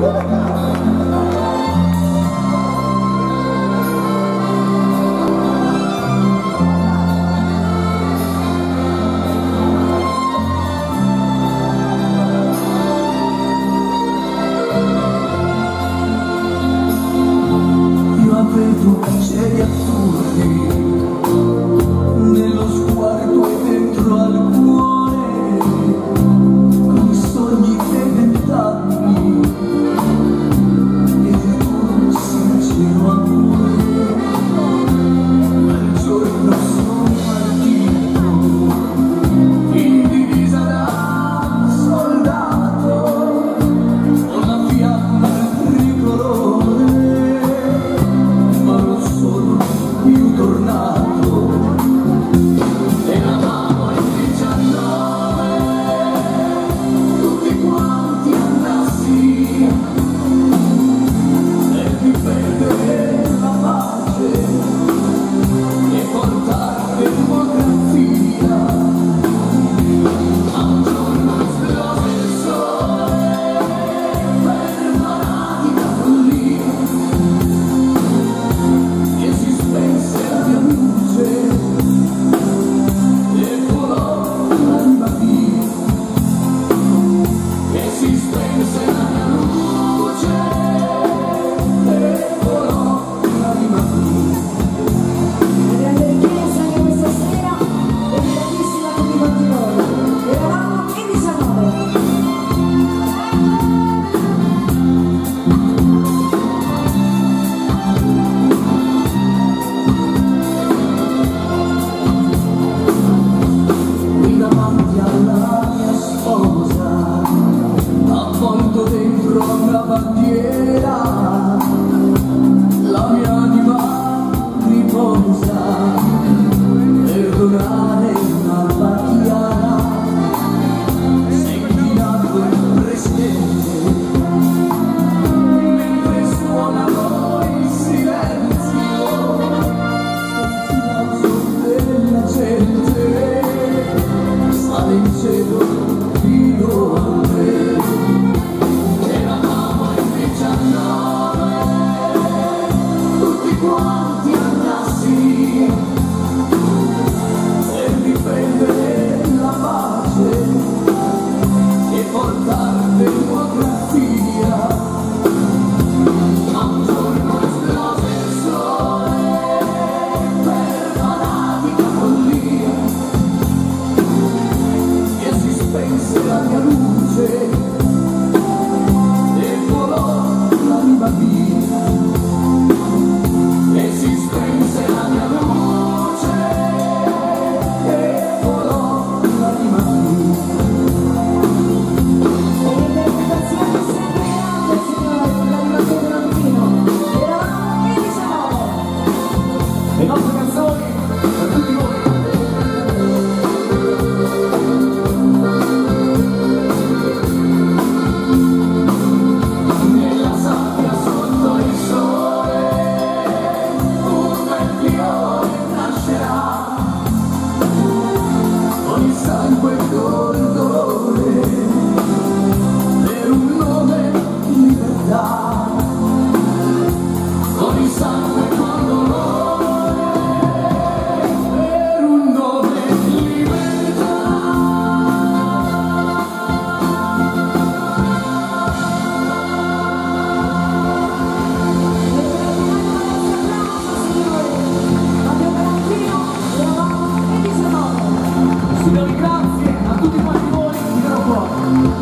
Cieli azzurri nello sguardo e dentro al cuore, con i sogni dei 20 anni e il tuo sincero amore. Quel giorno sono partito in divisa da soldato, con la fiamma tricolore, sono più tornato. Eravamo in 19, tutti quanti andassi per difendere la pace e portare democrazia. A un giorno esplose il sole per fanatica follia, spense la mia luce e volò l'anima mia, e si spense la mia luce e volò l'anima mia. Grande richiesta che questa sera è bellissima tutti quanti noi. Eravamo in 19. Davanti alla mia sposa, avvolto dentro una bandiera, la mia anima riposa, perdonare una battiana, sei inchinato il presidente, mentre suonano il silenzio, il silenzio della gente sale in cielo fino a me. Eravamo in 19, tutti quanti andassi per difendere la pace e portare democrazia. A un giorno esplose il sole per fanatica follia, spense la mia luce e volò l'anima mia, e si spense la mia luce e volò l'anima mia. E l'interpretazione è sempre grande, signori, l'animazione del bambino. Eravamo in 19. Le nostre canzoni per tutti voi. Sangue e col dolore, per un nome di libertà, con il sangue e col dolore, per un nome di libertà. Signori, grazie a tutti quanti voi, vi darò fuoco.